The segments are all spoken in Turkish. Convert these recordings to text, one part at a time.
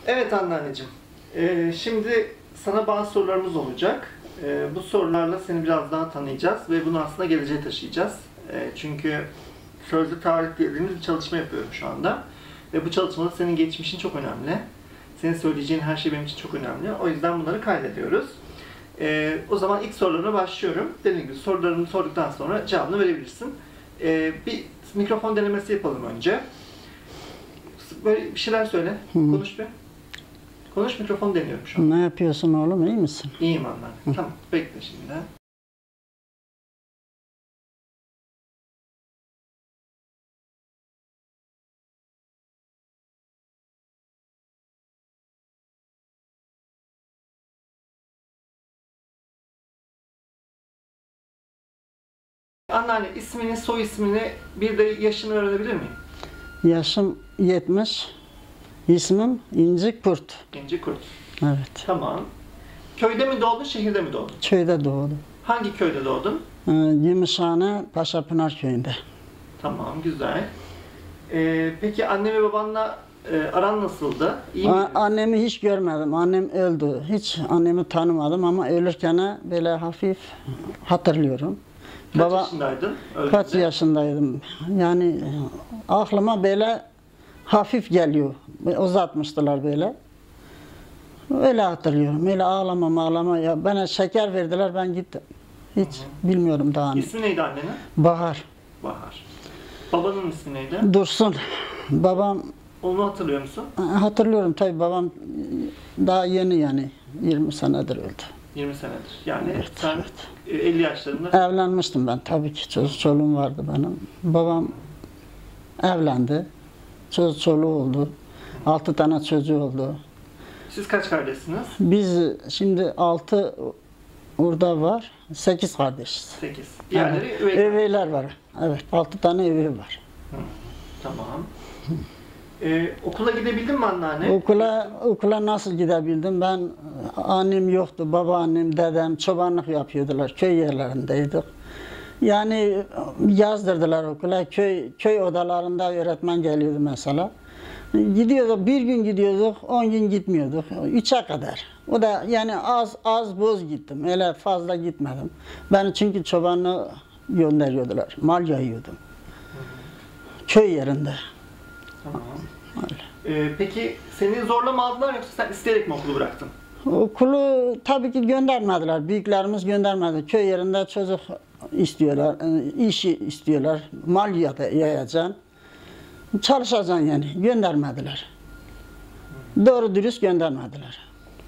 Evet anneanneciğim. Şimdi sana bazı sorularımız olacak. Bu sorularla seni biraz daha tanıyacağız ve bunu aslında geleceğe taşıyacağız. Çünkü sözlü tarih dediğimiz bir çalışma yapıyorum şu anda. Ve bu çalışmada senin geçmişin çok önemli. Senin söyleyeceğin her şey benim için çok önemli. O yüzden bunları kaydediyoruz. O zaman ilk sorularına başlıyorum. Dediğim gibi sorularını sorduktan sonra cevabını verebilirsin. Bir mikrofon denemesi yapalım önce. Böyle bir şeyler söyle. Konuş bir. Konuş, mikrofon deniyorum şu an. Ne yapıyorsun oğlum, iyi misin? İyiyim anneanne. Tamam, bekle şimdi. Anneanne ismini, soy ismini, bir de yaşını öğrenebilir miyim? Yaşım 70. İsmim İnci Kurt. İnci Kurt. Evet. Tamam. Köyde mi doğdun, şehirde mi doğdun? Köyde doğdum. Hangi köyde doğdun? Gümüşhane Paşapınar köyünde. Tamam, güzel. Peki anne ve babanla aran nasıldı? İyi miydi? Annemi hiç görmedim. Annem öldü. Hiç annemi tanımadım ama ölürken böyle hafif hatırlıyorum. Kaç yaşındaydın? Kaç yaşındaydım? Yani aklıma böyle hafif geliyor. Uzatmıştılar böyle. Öyle hatırlıyorum. Öyle ağlama ya. Bana şeker verdiler, ben gittim. Hiç bilmiyorum daha ne. İsmi neydi annenin? Bahar. Bahar. Babanın ismi neydi? Dursun. Babam, Onu hatırlıyor musun? hatırlıyorum tabii, babam daha yeni, yani 20 senedir öldü. 20 senedir. Yani Evet, sen evet. 50 yaşlarında. Evlenmiştim ben tabii ki. Çoluğum vardı benim. Babam evlendi. Çoluğu oldu. 6 tane çocuğu oldu. Siz kaç kardeşsiniz? Biz şimdi 6 orada var. 8 kardeşiz. 8. Diğerleri Evet. üvey. Üveyler var. Evet, 6 tane üvey var. Tamam. Okula gidebildin mi anneanne? Okula nasıl gidebildim? Ben, annem yoktu, babaannem, dedem çobanlık yapıyordular. Köy yerlerindeydik. Yani yazdırdılar okula. Köy odalarında öğretmen geliyordu mesela. Gidiyorduk, bir gün gidiyorduk, 10 gün gitmiyorduk. 3'e kadar. O da yani az boz gittim. Öyle fazla gitmedim. Ben çünkü çobanlığı gönderiyordular. Mal yayıyordum. Köy yerinde. Tamam. Öyle. Peki seni zorla mı aldılar yoksa sen isteyerek mi okulu bıraktın? Okulu tabii ki göndermediler. Büyüklerimiz göndermedi. Köy yerinde çocuk istiyorlar, işi istiyorlar. Mal yayacaksın. Çalışacaksın yani. Göndermediler. Doğru dürüst göndermediler.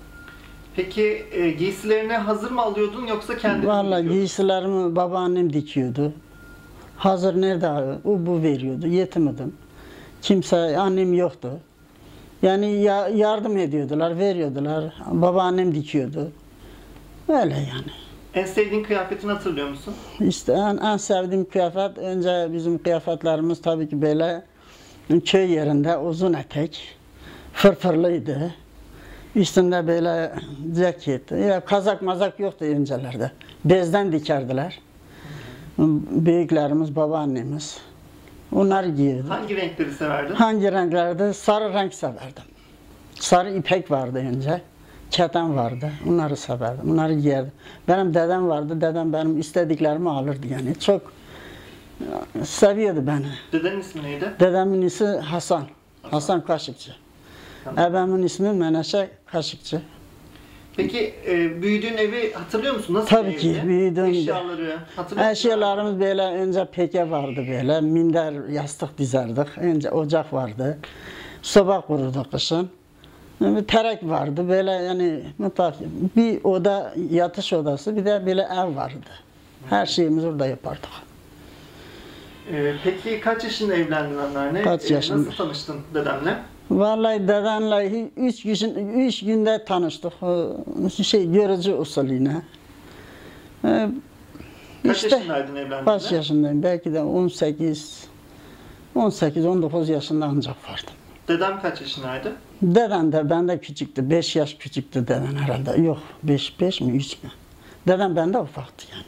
Peki giysilerini hazır mı alıyordun yoksa kendin mi Vallahi dikiyordun? giysilerimi babaannem dikiyordu. Hazır nerede? O bu veriyordu. Yetimdim. Kimse, annem yoktu. Yani yardım ediyordular, veriyordular. Babaannem dikiyordu. Öyle yani. En sevdiğin kıyafetini hatırlıyor musun? İşte en sevdiğim kıyafet, önce bizim kıyafetlerimiz tabii ki böyle köy yerinde uzun etek, fırfırlıydı. Üstünde böyle ceket, ya kazak mazak yoktu öncelerde. Bezden dikerdiler. Büyüklerimiz, babaannemiz. Onlar giyiyordu. Hangi renkleri severdin? Hangi renklerde? Sarı renk severdim. Sarı ipek vardı önce. Keten vardı. Onları severdim. Onları giyerdim. Benim dedem vardı. Dedem benim istediklerimi alırdı yani. Çok seviyordu beni. Dedenin ismi neydi? Dedemin ismi Hasan. Hasan Kaşıkçı. Tamam. Ebemin ismi Meneşe Kaşıkçı. Peki büyüdüğün evi hatırlıyor musun? Nasıl Tabii bir evdi? ki büyüdüğüm Eşyaları hatırlıyor musun? eşyalarımız böyle önce peke vardı böyle. Minder, yastık dizerdik. Önce ocak vardı. Soba kururduk kışın. Bir terek vardı böyle, yani mutlaka bir oda, yatış odası, bir de böyle ev vardı. Her şeyimizi orada yapardık. Peki kaç yaşında evlendin anneanne? Kaç yaşında? Nasıl tanıştın dedemle? Vallahi dedemle 3 günde tanıştık. Görücü usulüne. Kaç yaşındaydın evlendiğinde? Kaç yaşındayım? Belki de 18-19 yaşında ancak vardım. Dedem kaç yaşındaydı? Dedem de benden küçüktü. 5 yaş küçüktü dedem herhalde. Yok, 5 mi 3 mü? Dedem benden ufaktı yani.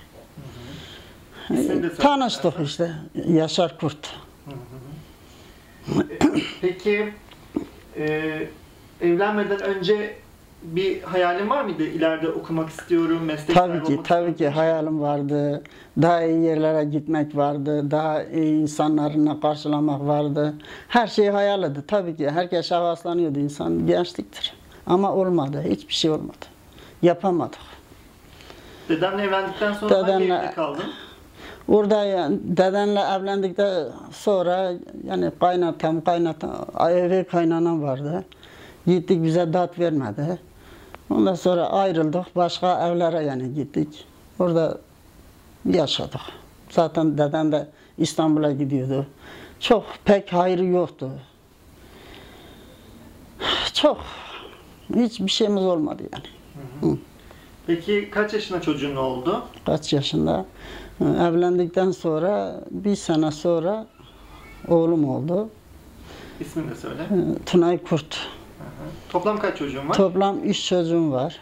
Tanıştık işte. Yaşar Kurt. Peki evlenmeden önce bir hayalin var mıydı? İleride okumak istiyorum, meslek Tabii sahibi ki, olmak tabii ki istiyorum. hayalim vardı. Daha iyi yerlere gitmek vardı. Daha iyi insanlarla karşılamak vardı. Her şey hayaldi. Tabii ki herkes havaslanıyordu. İnsan gençliktir. Ama olmadı. Hiçbir şey olmadı. Yapamadık. Dedenle evlendikten sonra hangi Dedenle- evde kaldın? Orada yani dedenle evlendikten sonra yani kaynatam evi kaynanam vardı. Gittik bize dat vermedi. Ondan sonra ayrıldık. Başka evlere yani gittik. Orada yaşadık. Zaten dedem de İstanbul'a gidiyordu. Çok pek hayrı yoktu. Çok. Hiçbir şeyimiz olmadı yani. Peki kaç yaşında çocuğun oldu? Kaç yaşında? Evlendikten sonra bir sene sonra oğlum oldu. İsmini de söyle. Tunay Kurt. Hı hı. Toplam kaç çocuğun var? Toplam 3 çocuğum var.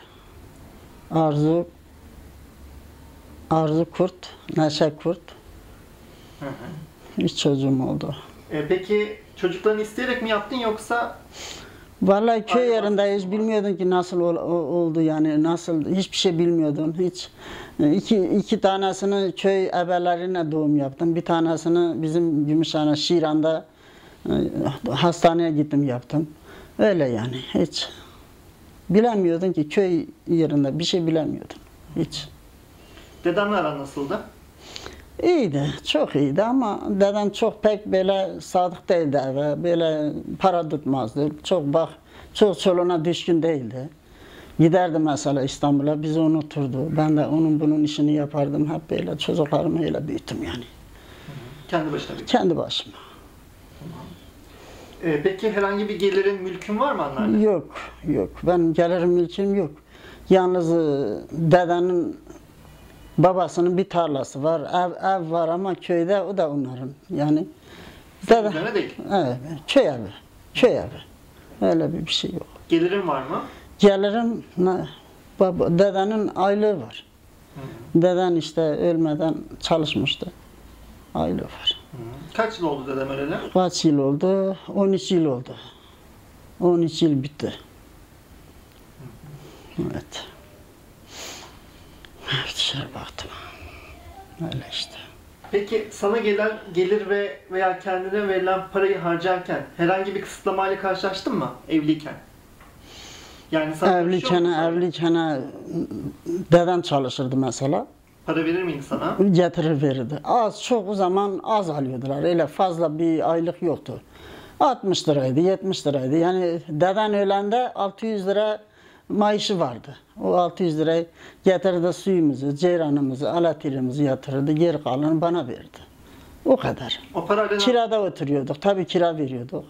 Arzu Kurt, Neşe Kurt. Hı hı. 3 çocuğum oldu. Peki çocuklarını isteyerek mi yaptın yoksa Vallahi köy Aile yerinde hiç baskısı bilmiyordun ki nasıl oldu yani nasıl hiçbir şey bilmiyordun hiç. İki tanesini köy ebelerine doğum yaptım. Bir tanesini bizim Gümüşhane Şiran'da hastaneye gittim yaptım. Öyle yani hiç bilemiyordun ki köy yerinde bir şey bilemiyordun hiç. dedenle aran nasıldı? İyiydi, çok iyiydi ama dedem çok pek böyle sadık değildi eve, böyle para tutmazdı. Çok çoluğuna düşkün değildi. Giderdi mesela İstanbul'a, bizi unuturdu. Ben de onun bunun işini yapardım. Hep böyle çocuklarımı öyle büyüttüm yani. Kendi başına bir. Kendi başıma. Peki herhangi bir gelirin, mülkün var mı anneanne? Yok. Ben gelirim mülküm yok. Yalnız dedenin babasının bir tarlası var, ev var ama köyde o da onların. Yani dede, Üzerine değil. evet, köy evi. Öyle bir şey yok. Gelirin var mı? Gelirim, dedenin aylığı var. Deden işte ölmeden çalışmıştı. Aylığı var. Kaç yıl oldu dedem öleli? Kaç yıl oldu? 13 yıl oldu. 13 yıl bitti. Evet. Dışarı baktım. Öyle işte. Peki sana gelen gelir veya kendine verilen parayı harcarken herhangi bir kısıtlamayla karşılaştın mı evliyken? Yani sana Evliyken dedem çalışırdı mesela. para verir miydi sana? Getirir verirdi. Çok o zaman az alıyordular. Öyle fazla bir aylık yoktu. 60 liraydı, 70 liraydı. Yani deden ölende 600 lira maaşı vardı. O 600 lirayı getirirdi suyumuzu, ceyranımızı, elektriğimizi yatırırdı. Geri kalanı bana verirdi. O kadar. O parayla Kirada oturuyorduk. Tabii kira veriyorduk.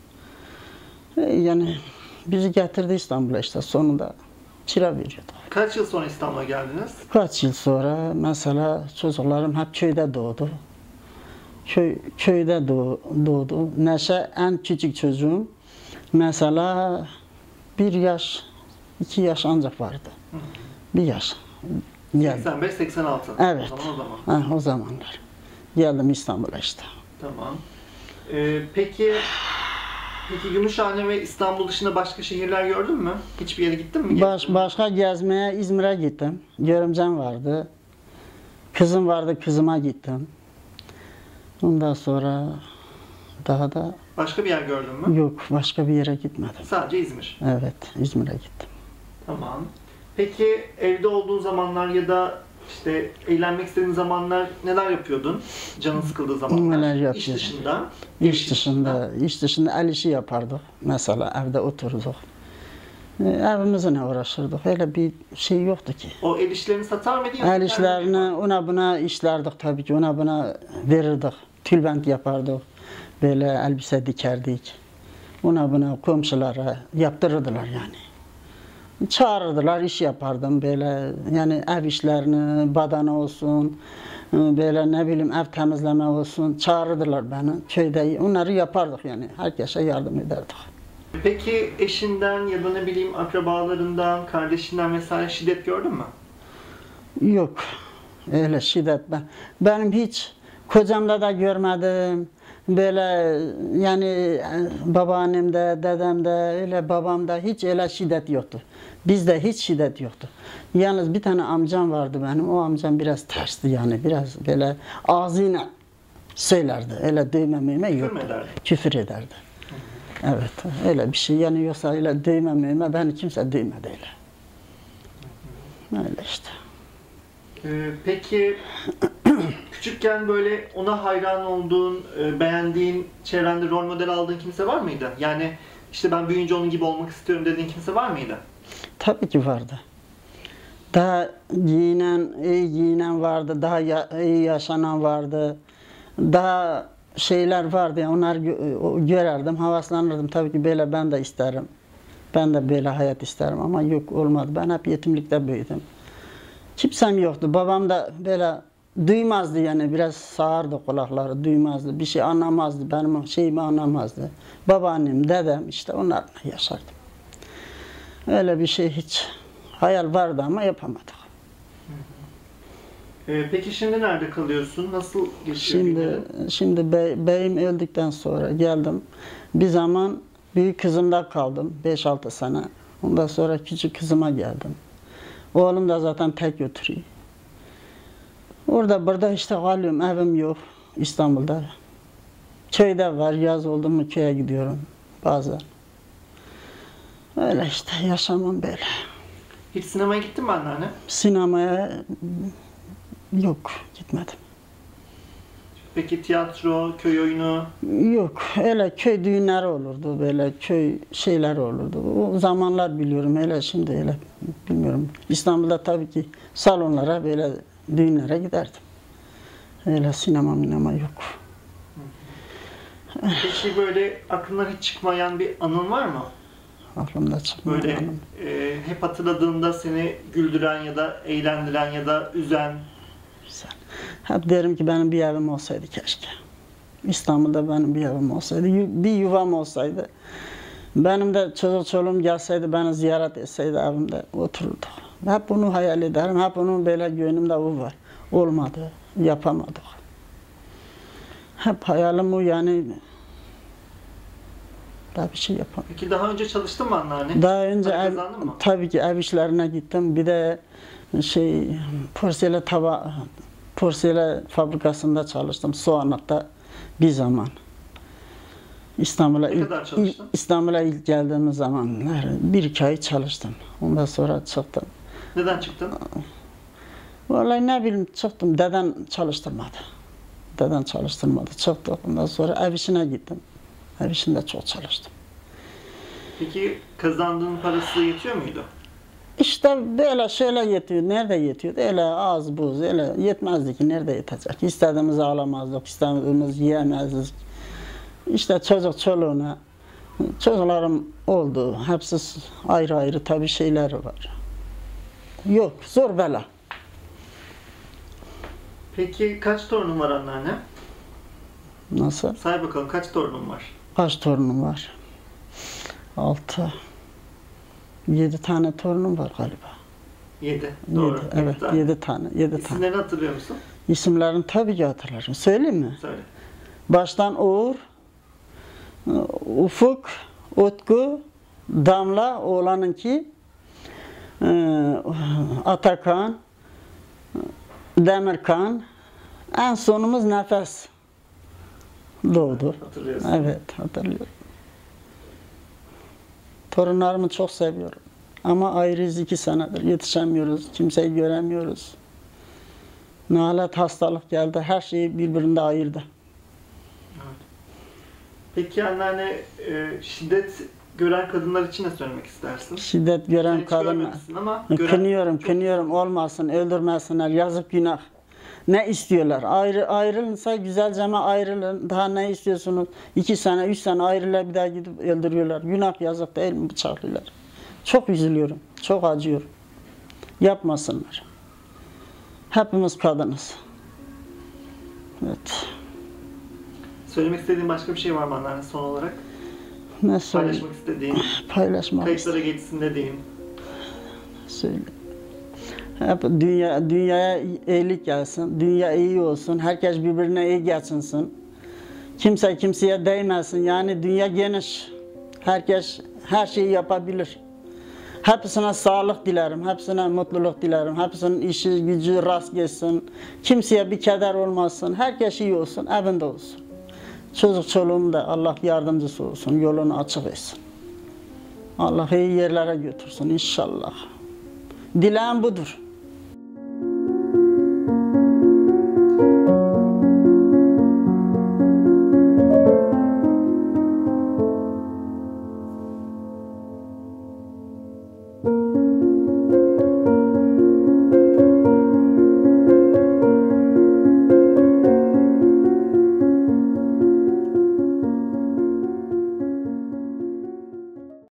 Yani bizi getirdi İstanbul'a işte sonunda kira veriyorduk. kaç yıl sonra İstanbul'a geldiniz? Kaç yıl sonra mesela çocuklarım hep köyde doğdu. Köyde doğdu. Neşe en küçük çocuğum. Mesela 1 yaş, 2 yaş ancak vardı. 1 yaş. Geldim. 85-86. Evet. O zaman. O zamanlar. Geldim İstanbul'a işte. Tamam. Peki Gümüşhane ve İstanbul dışında başka şehirler gördün mü? Hiçbir yere gittin mi? Başka gezmeye İzmir'e gittim. Görümcem vardı. Kızım vardı, kızıma gittim. Ondan sonra daha da Başka bir yer gördün mü? yok, başka bir yere gitmedim. Sadece İzmir. Evet, İzmir'e gittim. Tamam. Peki evde olduğun zamanlar ya da işte eğlenmek istediğin zamanlar neler yapıyordun? Canın sıkıldığı zamanlar. Neler İş yapıyordum? dışında. İş dışında el işi yapardık. Mesela evde otururduk. Evimizle uğraşırdık. Öyle bir şey yoktu ki. O el işlerini satar mıydın? yoksa El kendin işlerini mi? ona buna işlerdik tabii ki. Ona buna verirdik. Tülbent yapardık. Böyle elbise dikerdik. Ona buna komşulara yaptırırdılar yani. Çağırırdılar, iş yapardım böyle. Yani ev işlerini, badana olsun, böyle ne bileyim ev temizleme olsun. Çağırırdılar beni köyde. Onları yapardık yani. Herkese yardım ederdik. Peki eşinden ya da ne bileyim akrabalarından, kardeşinden vesaire şiddet gördün mü? Yok. Öyle şiddet benim hiç kocamda da görmedim. böyle yani babaannemde, dedemde, öyle babamda hiç öyle şiddet yoktu. Bizde hiç şiddet yoktu. Yalnız bir tane amcam vardı benim. O amcam biraz tersti yani. Biraz böyle ağzıyla söylerdi. Öyle dövme mövme yoktu. Küfür ederdi. Evet. Öyle bir şey. Yani yoksa öyle dövme mövme beni kimse dövmedi öyle. Öyle işte. Peki küçükken böyle ona hayran olduğun, beğendiğin, çevrende rol model aldığın kimse var mıydı? Yani işte ben büyüyünce onun gibi olmak istiyorum dediğin kimse var mıydı? Tabii ki vardı. Daha giyinen, iyi giyinen vardı, daha iyi yaşanan vardı. Daha şeyler vardı. Yani onları görerdim, havaslanırdım. Tabii ki böyle ben de isterim. Ben de böyle hayat isterim ama yok olmadı. Ben hep yetimlikte büyüdüm. Kimsem yoktu. Babam da böyle duymazdı yani. Biraz sağırdı kulakları, duymazdı. Bir şey anlamazdı. Benim şeyimi anlamazdı. Babaannem, dedem işte onlarla yaşardım. Öyle bir şey hiç hayal vardı ama yapamadık. Peki şimdi nerede kalıyorsun? Nasıl geçiyor günlerin? Şimdi beyim öldükten sonra geldim. Bir zaman büyük kızımda kaldım 5-6 sene. Ondan sonra küçük kızıma geldim. Oğlum da zaten tek götürüyor. Orada burada işte kalıyorum. Evim yok İstanbul'da. Köyde var. Yaz oldu mu köye gidiyorum bazen. Öyle işte yaşamam böyle. Hiç sinemaya gittin mi anneanne? Sinemaya yok gitmedim. Peki tiyatro, köy oyunu? Yok öyle köy düğünleri olurdu böyle köy şeyler olurdu. O zamanlar biliyorum öyle şimdi öyle bilmiyorum. İstanbul'da tabii ki salonlara böyle düğünlere giderdim. Öyle sinema yok. Peki böyle aklından hiç çıkmayan bir anın var mı? Aklımda çıkmıyor. Böyle hep hatırladığında seni güldüren ya da eğlendiren ya da üzen. Güzel. Hep derim ki benim bir evim olsaydı keşke. İstanbul'da benim bir evim olsaydı, bir yuvam olsaydı. Benim de çoluğum gelseydi, beni ziyaret etseydi evimde otururduk. Hep bunu hayal ederim, hep onun böyle gönlümde o var. Olmadı, yapamadık. Hep hayalim o yani. Daha bir şey yapamadım. Peki daha önce çalıştın mı anneanne? Daha önce kazandın mı? tabii ki ev işlerine gittim. Bir de porselen fabrikasında çalıştım. Soğanlık'ta bir zaman. Ne kadar çalıştın? İstanbul'a ilk geldiğimiz zamanlar 1-2 ay çalıştım. Ondan sonra çıktım. Neden çıktın? Vallahi ne bileyim çıktım. Deden çalıştırmadı. Deden çalıştırmadı. Çıktık. Ondan sonra ev işine gittim. Ev işinde çok çalıştım. Peki kazandığın parası yetiyor muydu? İşte böyle şöyle yetiyor. Nerede yetiyordu? Öyle az buz. Öyle yetmezdi ki. Nerede yetecek? İstediğimizi alamazdık. İstediğimizi yiyemezdik. İşte çoluğuna. Çocuklarım oldu. Hepsi ayrı ayrı tabii şeyleri var. Yok. Zor bela. Peki kaç torunun var anneanne? Nasıl? Say bakalım kaç torunun var? Kaç torunum var? 6. 7 tane torunum var galiba. 7. Doğru. 7, evet, 7 tane. 7 tane. İsimlerini hatırlıyor musun? İsimlerini tabii ki hatırlarım. Söyleyeyim mi? Söyle. Baştan Uğur, Ufuk, Utku, Damla, oğlanınki, Atakan, Demirkan, en sonumuz Nefes doğdu. Hatırlıyorsun. Evet, hatırlıyorum. Torunlarımı çok seviyorum. Ama ayrıyız 2 senedir. Yetişemiyoruz. Kimseyi göremiyoruz. Nalet hastalık geldi. Her şeyi birbirinde ayırdı. Evet. Peki anneanne şiddet gören kadınlar için ne söylemek istersin? Şiddet gören kadınlar. Ama Kınıyorum. Olmasın, öldürmesinler. Yazık günah. Ne istiyorlar? Ayrılınsa güzelce ayrılın. Daha ne istiyorsunuz? 2 sene, 3 sene ayrıla bir daha gidip öldürüyorlar. Günah yazık değil mi? Bıçaklıyorlar. Çok üzülüyorum. Çok acıyorum. Yapmasınlar. Hepimiz kadınız. Evet. Söylemek istediğin başka bir şey var mı anneanne son olarak? Ne söyleyeyim? Paylaşmak istediğin, Paylaşmak kayıtlara geçsin dediğin. söyle. Hep dünyaya iyilik gelsin. Dünya iyi olsun. Herkes birbirine iyi geçinsin. Kimse kimseye değmesin. Yani dünya geniş. Herkes her şeyi yapabilir. Hepsine sağlık dilerim, hepsine mutluluk dilerim, hepsinin işi gücü rast gelsin. Kimseye bir keder olmasın, herkes iyi olsun, evinde olsun. Çocuk çoluğum da Allah yardımcısı olsun, yolunu açık etsin. Allah iyi yerlere götürsün inşallah. Dileğim budur.